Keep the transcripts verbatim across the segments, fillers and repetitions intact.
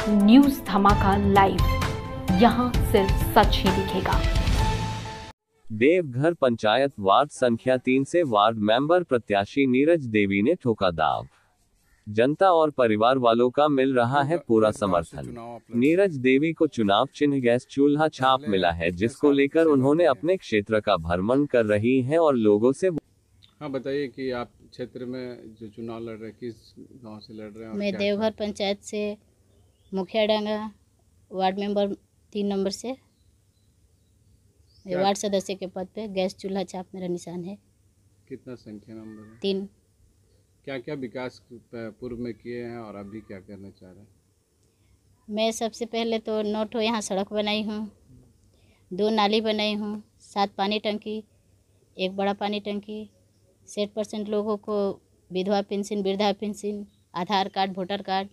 News धमाका live, यहाँ सिर्फ सच ही दिखेगा। देवघर पंचायत वार्ड संख्या तीन से वार्ड मेंबर प्रत्याशी नीरज देवी ने ठोका दाव। जनता और परिवार वालों का मिल रहा है पूरा समर्थन। नीरज देवी को चुनाव चिन्ह गैस चूल्हा छाप मिला है, जिसको लेकर उन्होंने अपने क्षेत्र का भ्रमण कर रही हैं और लोगों से। हाँ, बताइए कि आप क्षेत्र में जो चुनाव लड़ रहे हैं किस गांव से लड़ रहे हैं? मैं देवघर पंचायत से मुखिया डांगा वार्ड मेंबर तीन नंबर से वार्ड सदस्य के पद पे गैस चूल्हा छाप मेरा निशान है। कितना संख्या नंबर है? तीन। क्या क्या विकास पूर्व में किए हैं और अभी क्या करना चाह रहे हैं? मैं सबसे पहले तो नौ ठो यहाँ सड़क बनाई हूँ, दो नाली बनाई हूँ, सात पानी टंकी, एक बड़ा पानी टंकी, साठ परसेंट लोगों को विधवा पेंशन, वृद्धा pension, Aadhaar card, voter card,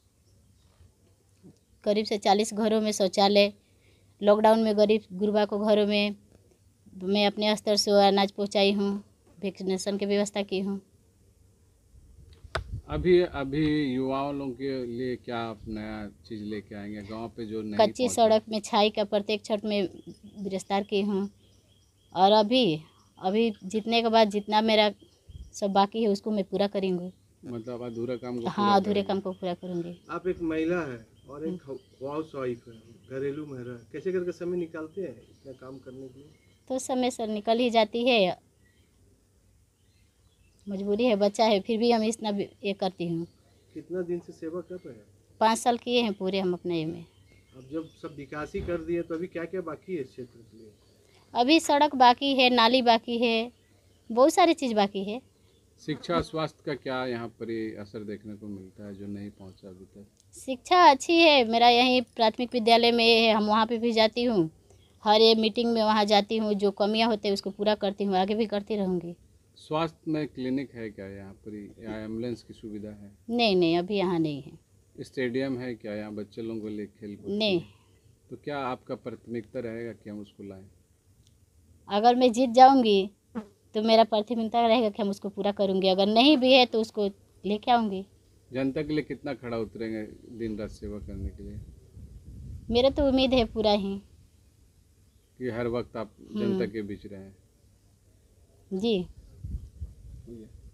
करीब से चालीस घरों में शौचालय। लॉकडाउन में गरीब गुरबा को घरों में मैं अपने स्तर से अनाज पहुंचाई हूं, वैक्सीनेशन की व्यवस्था की हूं। अभी अभी युवाओं लोगों के लिए क्या आप नया चीज़ लेके आएंगे गांव पे जो नहीं? कच्ची सड़क में छाई का प्रत्येक छठ में विस्तार की हूं, और अभी अभी जीतने के बाद जितना मेरा सब बाकी है उसको मैं पूरा करूँगी। मतलब अधूरा काम को? हाँ, अधूरे काम को पूरा करूँगी। आप एक महिला है और एक हाउस वाइफ है, घरेलू महिला, कैसे करके समय निकालते हैं इतना काम करने के लिए? तो समय सर निकल ही जाती है, मजबूरी है, बच्चा है, फिर भी हम इतना ये करती हूँ। कितना दिन से सेवा कर रहे हैं? पाँच साल किए हैं पूरे हम अपने में। अब जब सब विकास ही कर दिए तो अभी क्या क्या बाकी है इस क्षेत्र के लिए? अभी सड़क बाकी है, नाली बाकी है, बहुत सारी चीज़ बाकी है। शिक्षा स्वास्थ्य का क्या यहाँ पर असर देखने को मिलता है जो नहीं पहुँचा अभी तक? शिक्षा अच्छी है, मेरा यहीं प्राथमिक विद्यालय में है, हम वहाँ पे भी जाती हूँ, हर एक मीटिंग में वहाँ जाती हूँ, जो कमियाँ होती हैं उसको पूरा करती हूँ, आगे भी करती रहूँगी। स्वास्थ्य में क्लिनिक है क्या यहाँ पर, या एम्बुलेंस की सुविधा है? नहीं नहीं, अभी यहाँ नहीं है। स्टेडियम है क्या यहाँ बच्चे लोगों को लिए खेल कूद? नहीं। तो क्या आपका प्राथमिकता रहेगा कि हम उसको लाएं? अगर मैं जीत जाऊँगी तो मेरा प्राथमिकता रहेगा कि हम उसको पूरा करूँगी, अगर नहीं भी है तो उसको लेके आऊँगी। जनता के लिए कितना खड़ा उतरेंगे दिन रात सेवा करने के लिए? मेरा तो उम्मीद है पूरा ही, कि हर वक्त आप जनता के बीच रहें। जी।